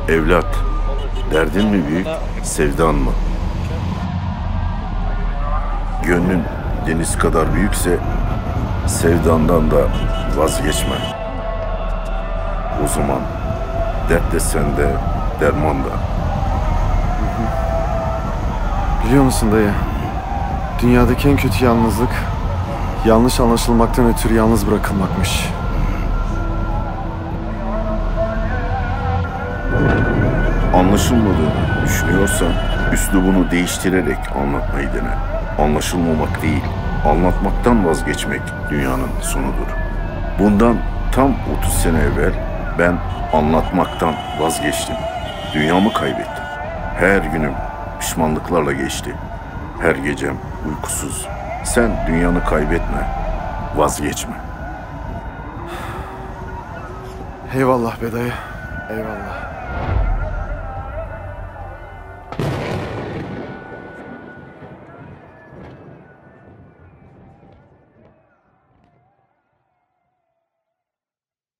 Evlat, derdin mi büyük, sevdan mı? Gönlün deniz kadar büyükse sevdandan da vazgeçme. O zaman dert de sende, derman da. Biliyor musun dayı? Dünyadaki en kötü yalnızlık, yanlış anlaşılmaktan ötürü yalnız bırakılmakmış. Anlaşılmadığını düşünüyorsan üslubunu değiştirerek anlatmayı dene. Anlaşılmamak değil, anlatmaktan vazgeçmek dünyanın sonudur. Bundan tam 30 sene evvel ben anlatmaktan vazgeçtim. Dünyamı kaybettim. Her günüm pişmanlıklarla geçti. Her gecem uykusuz. Sen dünyanı kaybetme, vazgeçme. Eyvallah be dayı, eyvallah.